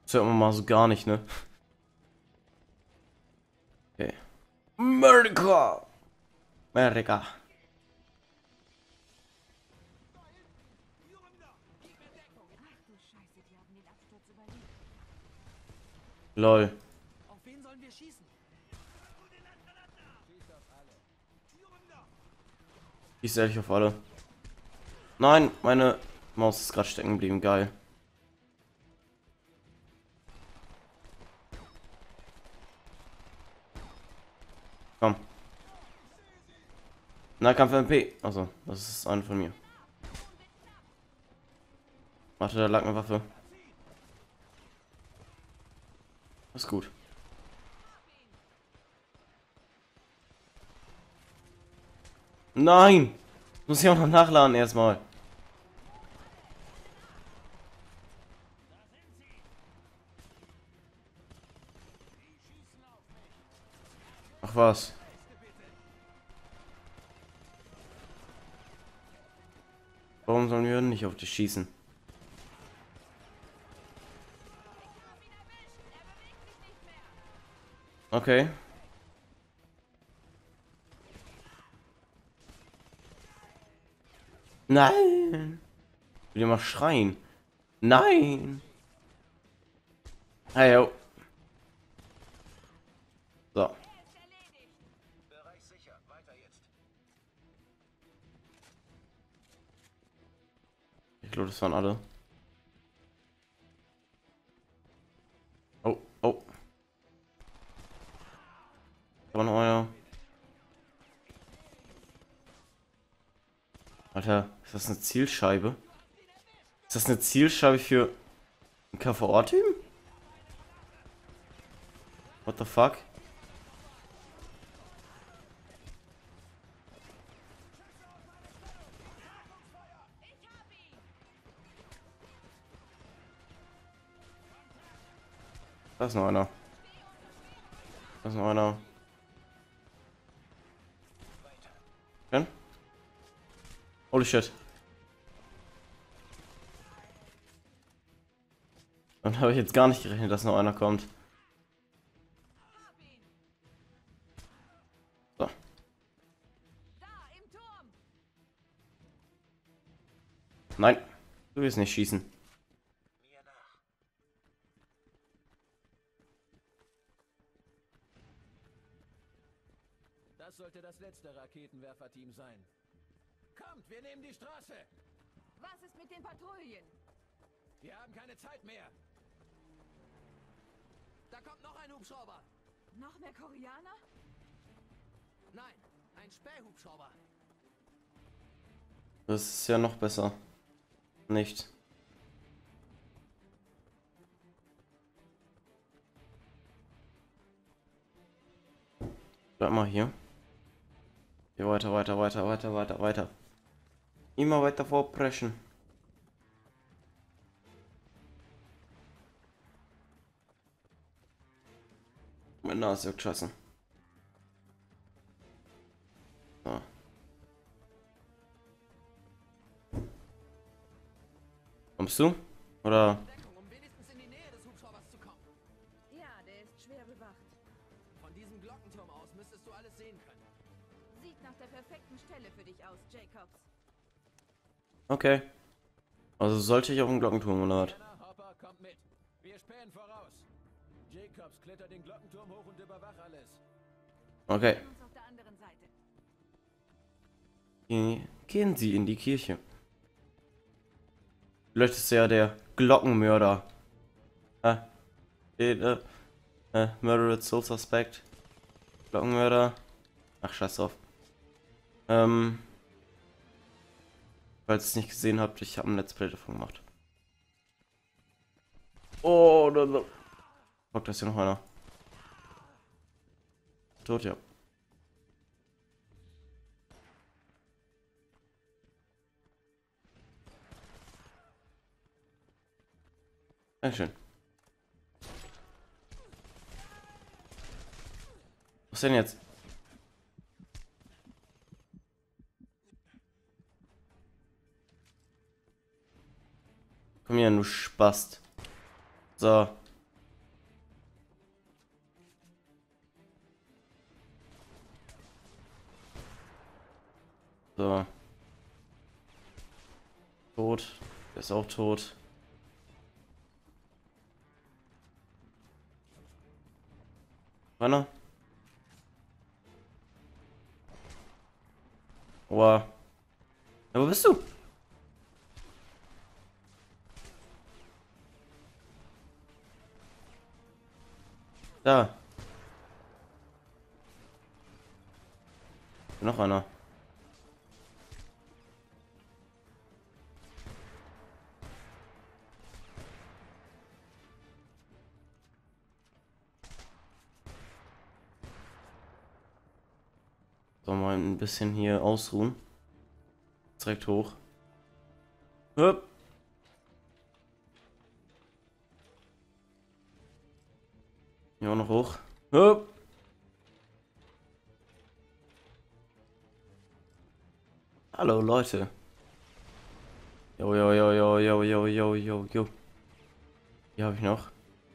Das hört man mal so gar nicht, ne? Okay. America! America. Lol. Auf wen sollen wir schießen? Ich sehe auf alle. Nein, meine Maus ist gerade stecken geblieben. Geil. Komm. Nahkampf MP. Also, das ist eine von mir. Warte, da lag eine Waffe. Ist gut. Nein! Muss ich auch noch nachladen erstmal. Ach was. Warum sollen wir nicht auf dich schießen? Okay. Nein! Ich will immer schreien. Nein! Hey, yo. So. Bereich sicher. Weiter jetzt. Ich glaube, das waren alle. Oh, oh. Da war noch einer. Alter, ist das eine Zielscheibe? Ist das eine Zielscheibe für ein KVA-Team? What the fuck? Da ist noch einer. Da ist noch einer. Ken? Holy shit. Dann habe ich jetzt gar nicht gerechnet, dass noch einer kommt. So. Nein. Du willst nicht schießen. Mir nach. Das sollte das letzte Raketenwerferteam sein. Kommt, wir nehmen die Straße. Was ist mit den Patrouillen? Wir haben keine Zeit mehr. Da kommt noch ein Hubschrauber. Noch mehr Koreaner? Nein, ein Spähhubschrauber. Das ist ja noch besser. Nicht. Bleib mal hier. Hier weiter, weiter, weiter, weiter, weiter, weiter. Immer weiter vorpreschen. Meine Nase juckt scheiße. So. Kommst du? Oder? Deckung, um wenigstens in die Nähe des Hubschraubers zu kommen. Ja, der ist schwer bewacht. Von diesem Glockenturm aus müsstest du alles sehen können. Sieht nach der perfekten Stelle für dich aus, Jacobs. Okay. Also sollte ich auf den Glockenturm oder was? Diana, Hopper, kommt mit. Wir spähen voraus. Jacobs, kletter den Glockenturm hoch und überwach alles. Okay. Wir sehen uns auf der anderen Seite. Gehen Sie in die Kirche. Vielleicht ist er ja der Glockenmörder. Murdered Soul Suspect. Glockenmörder. Ach, scheiß drauf. Falls ihr es nicht gesehen habt, ich habe ein Let's Play davon gemacht. Oh, da. Fuck, da ist ja noch einer. Tot, ja. Dankeschön. Was denn jetzt? Komm her, du Spast. So. So. Tot. Der ist auch tot. Wanne? Wow. Ja, wo bist du? Da. Noch einer. So, mal ein bisschen hier ausruhen. Direkt hoch. Hup. Hier auch noch hoch. Hup. Hallo Leute. Jo, jo, jo, jo, jo, jo, jo, jo, jo. Hier habe ich noch.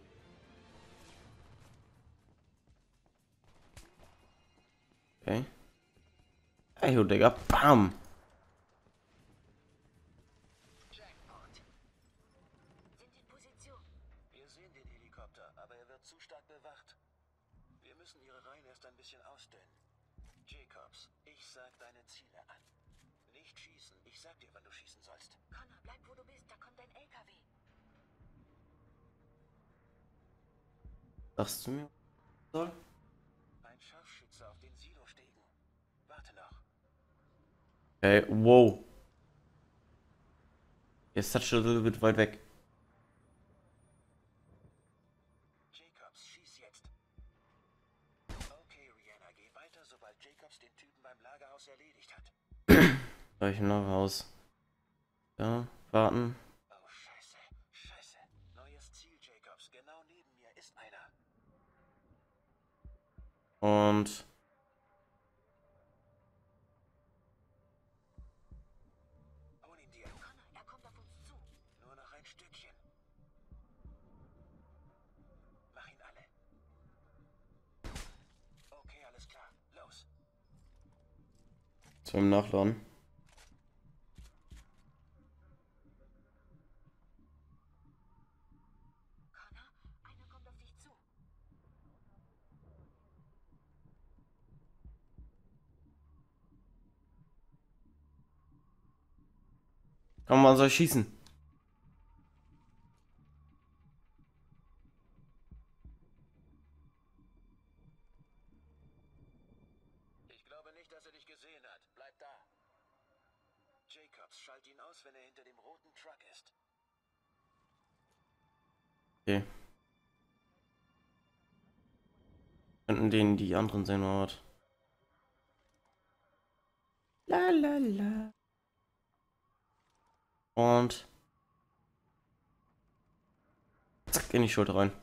Okay. Ey, du Digga. Bam. Jackpot. Sind in Position. Wir sehen den Helikopter, aber er wird zu stark bewacht. Wir müssen ihre Reihen erst ein bisschen ausdünnen. Jacobs, ich sag deine Ziele an. Nicht schießen. Ich sag dir, wann du schießen sollst. Connor, bleib wo du bist, da kommt ein LKW. Sagst du mir? Soll? Ein Scharfschütze auf den Silo-Stegen. Warte noch. Okay, wow. Jetzt touch a little bit weit weg. Jacobs, schieß jetzt. Okay, Rihanna, geh weiter, sobald Jacobs den Typen beim Lagerhaus erledigt hat. Soll ich noch raus? Ja, warten. Oh, scheiße. Scheiße. Neues Ziel, Jacobs. Genau neben mir ist einer. Und Hol ihn dir. Connor, er kommt auf uns zu. Nur noch ein Stückchen. Mach ihn alle. Okay, alles klar. Los. zu ihm nachladen. Connor, einer kommt auf dich zu. Komm, man soll schießen. Ich glaube nicht, dass er dich gesehen hat. Bleib da. Jacobs, schalt ihn aus, wenn er hinter dem roten Truck ist. Okay. Könnten denen die anderen sein, oder was? La la la. Und zack, in die Schulter rein.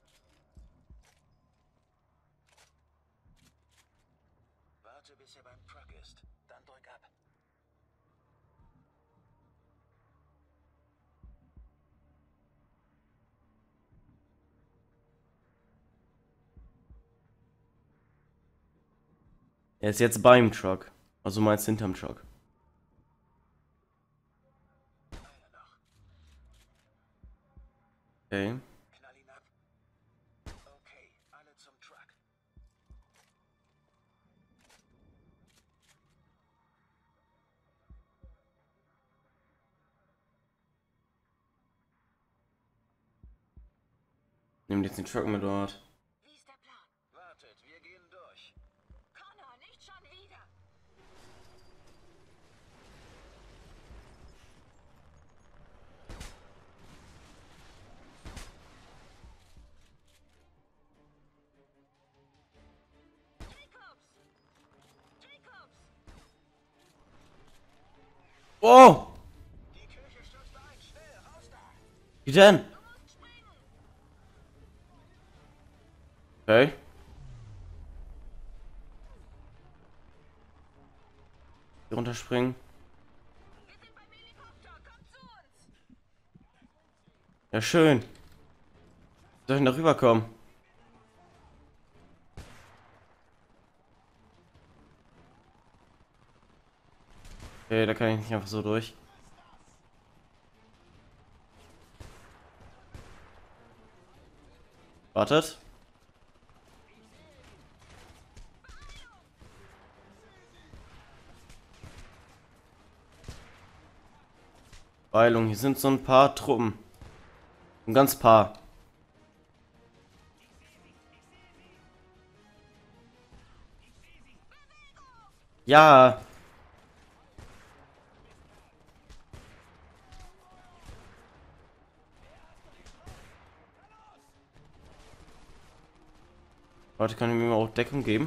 Warte, bis er beim Truck ist. Dann drück ab. Er ist jetzt beim Truck. Also meinst hinterm Truck. Einer noch. Okay. Knall ihn ab. Okay, alle zum Truck. Nimm jetzt den Truck mit dort. Wie ist der Plan? Wartet, wir gehen durch. Connor, nicht schon wieder. Jacobs! Jacobs! Oh! Die Kirche stürzt ein. Schnell, raus da. Wie denn? Du musst springen! Okay. Hier runterspringen. Wir sind beim Helikopter, komm zu uns! Ja, schön. Soll ich noch rüberkommen? Okay, da kann ich nicht einfach so durch. Wartet. Beeilung, hier sind so ein paar Truppen. Ein ganz paar. Ja. Warte, kann ich mir mal auch Deckung geben?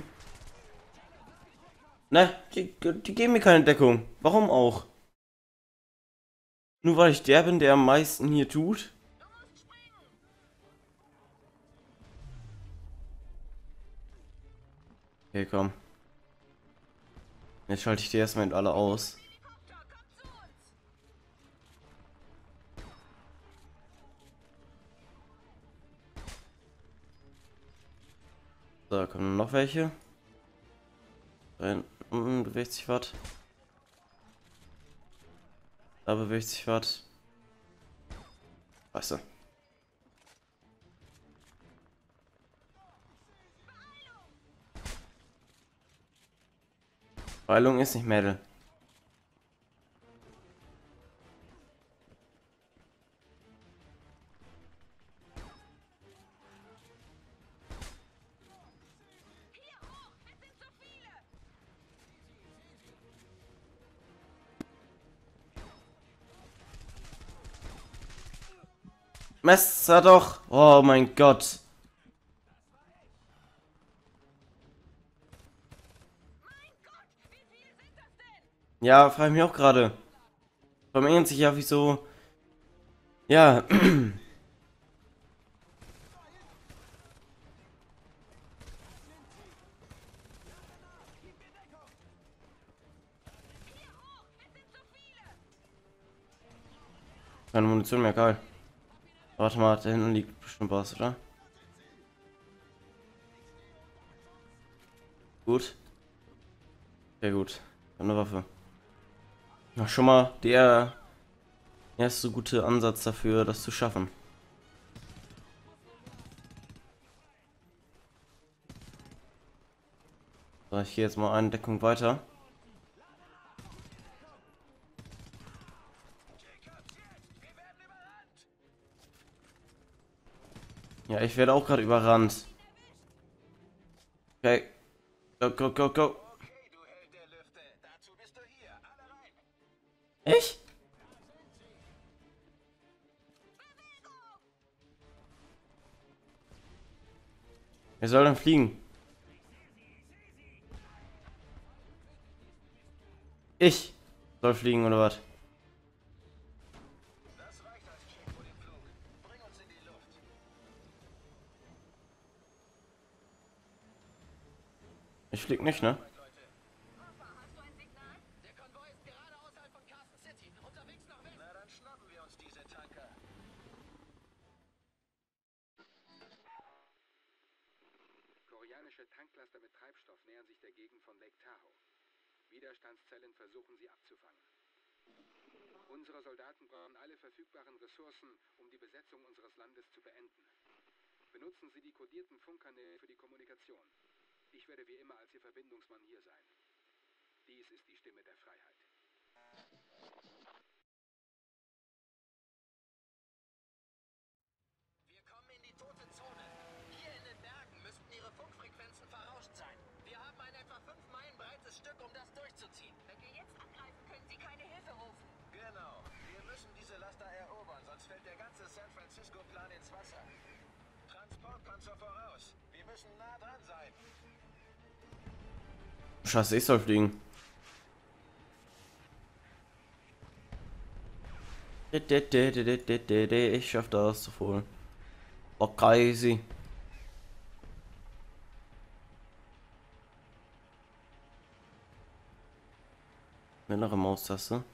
Ne, die geben mir keine Deckung. Warum auch? Nur weil ich der bin, der am meisten hier tut? Okay, komm. Jetzt schalte ich die erstmal alle aus. So, kommen noch welche. Da unten bewegt sich was. Da bewegt sich was. Weißt du. Beeilung ist nicht Mädel. Messer doch! Oh mein Gott! Ja, frage ich mich auch gerade. Vermengen sich ja wie so. Ja. Keine Munition mehr, geil. Warte mal, da hinten liegt bestimmt was, oder? Gut. Sehr gut. Ich hab eine Waffe. Na, schon mal der erste gute Ansatz dafür, das zu schaffen. So, ich gehe jetzt mal eine Deckung weiter. Ja, ich werde auch gerade überrannt. Okay. Go, go, go, go. Okay, du Held der Lüfte. Dazu bist du hier. Alle rein. Ich? Wer soll denn fliegen? Ich soll fliegen oder was? Das reicht als Check vor dem Flug. Bring uns in die Luft. Ich flieg nicht, ne? Leute, Hopper, hast du ein Signal? der Konvoi ist gerade außerhalb von Carson City. Unterwegs nach Westen. Na, dann schnappen wir uns diese Tanker. Koreanische Tanklaster mit Treibstoff nähern sich der Gegend von Lake Tahoe. Widerstandszellen versuchen sie abzufangen. Unsere Soldaten brauchen alle verfügbaren Ressourcen, um die Besetzung unseres Landes zu beenden. Benutzen Sie die kodierten Funkkanäle für die Kommunikation. Ich werde wie immer als Ihr Verbindungsmann hier sein. Dies ist die Stimme der Freiheit. Wir kommen in die tote Zone. Hier in den Bergen müssten ihre Funkfrequenzen verrauscht sein. Wir haben ein etwa 5 Meilen breites Stück, um das durchzuziehen. Wenn wir jetzt angreifen, können sie keine Hilfe rufen. Genau. Wir müssen diese Laster erobern, sonst fällt der ganze San Francisco-Plan ins Wasser. Transportpanzer voraus. Wir müssen nah dran sein. Scheiße, ich soll fliegen. Ich schaff das zu holen. Oh, crazy. Mittlere Maustaste.